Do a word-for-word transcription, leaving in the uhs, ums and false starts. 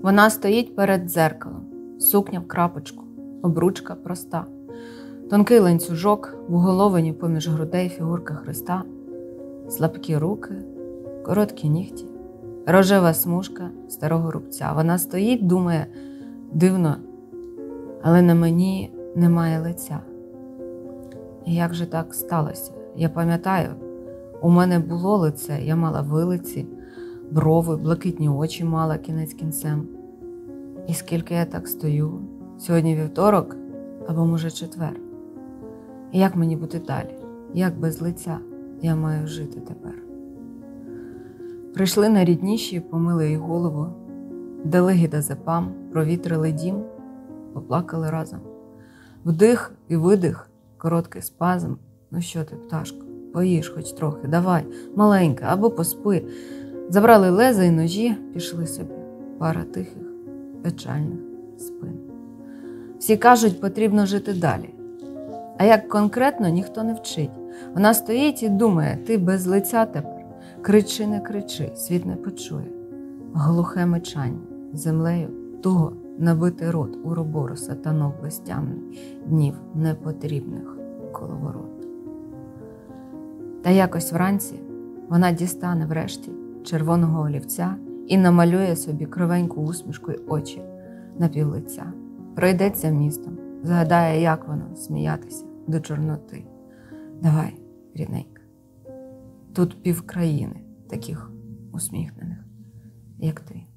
Вона стоїть перед дзеркалом, сукня в крапочку, обручка проста. Тонкий ланцюжок, вуголовені поміж грудей фігурка Христа, слабкі руки, короткі нігті, рожева смужка старого рубця. Вона стоїть, думає, дивно, але на мені немає лиця. І як же так сталося? Я пам'ятаю, у мене було лице, я мала вилиці, брови, блакитні очі мала кінець кінцем. І скільки я так стою? Сьогодні вівторок, або, може, четвер. І як мені бути далі? Як без лиця я маю жити тепер? Прийшли найрідніші, помили їй голову, дали гідазепам, провітрили дім, поплакали разом. Вдих і видих, короткий спазм. Ну що ти, пташко, поїж хоч трохи, давай, маленька, або поспи. Забрали леза і ножі, пішли собі. Пара тихих, печальних спин. Всі кажуть, потрібно жити далі. А як конкретно, ніхто не вчить. Вона стоїть і думає, ти без лиця тепер. Кричи, не кричи, світ не почує. Глухе мечання, землею туго набитий рот, уроборос, сатанов безтямний, днів непотрібних коловорот. Та якось вранці вона дістане врешті червоного олівця і намалює собі кривеньку усмішку й очі на півлиця. Пройдеться містом, згадає, як воно сміятися до чорноти. Давай, рідненька, тут півкраїни таких усміхнених, як ти.